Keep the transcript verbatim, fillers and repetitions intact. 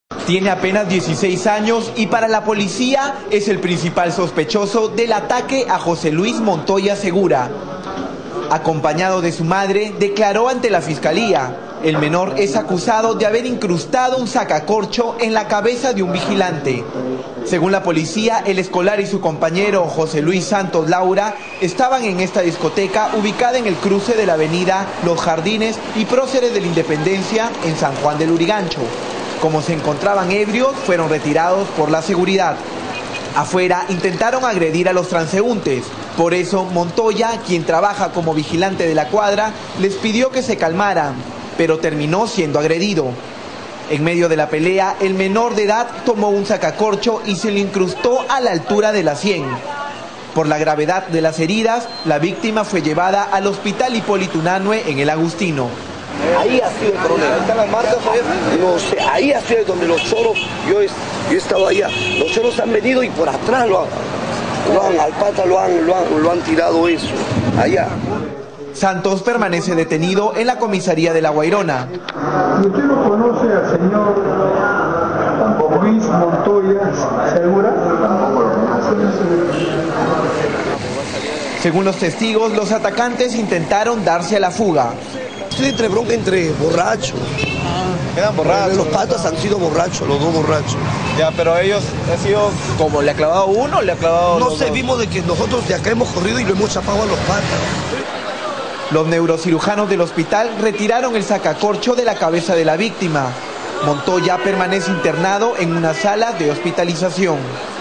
Tiene apenas dieciséis años y para la policía es el principal sospechoso del ataque a José Luis Montoya Segura. Acompañado de su madre, declaró ante la fiscalía. El menor es acusado de haber incrustado un sacacorcho en la cabeza de un vigilante. Según la policía, el escolar y su compañero José Luis Santos Laura estaban en esta discoteca ubicada en el cruce de la avenida Los Jardines y Próceres de la Independencia en San Juan del Lurigancho. Como se encontraban ebrios, fueron retirados por la seguridad. Afuera intentaron agredir a los transeúntes. Por eso Montoya, quien trabaja como vigilante de la cuadra, les pidió que se calmaran, pero terminó siendo agredido. En medio de la pelea, el menor de edad tomó un sacacorcho y se lo incrustó a la altura de la sien. Por la gravedad de las heridas, la víctima fue llevada al hospital Hipólito Unanue en el Agustino. Ahí ha sido el problema. ¿Están las marcas? No sé, ahí ha sido donde los choros, yo he, yo he estado allá, los choros han venido y por atrás lo han, lo han al pata lo han, lo han, lo han tirado eso, allá. Santos permanece detenido en la comisaría de La Guairona. ¿Y usted no conoce al señor Luis Montoya Segura? Según los testigos, los atacantes intentaron darse a la fuga. Estoy entre bronca entre borrachos. Quedan borrachos. Los patas han sido borrachos, los dos borrachos. Ya, pero ellos han sido como, ¿le ha clavado uno o le ha clavado No los sé, dos? vimos de que nosotros de acá hemos corrido y lo hemos chapado a los patas. Los neurocirujanos del hospital retiraron el sacacorcho de la cabeza de la víctima. Montoya permanece internado en una sala de hospitalización.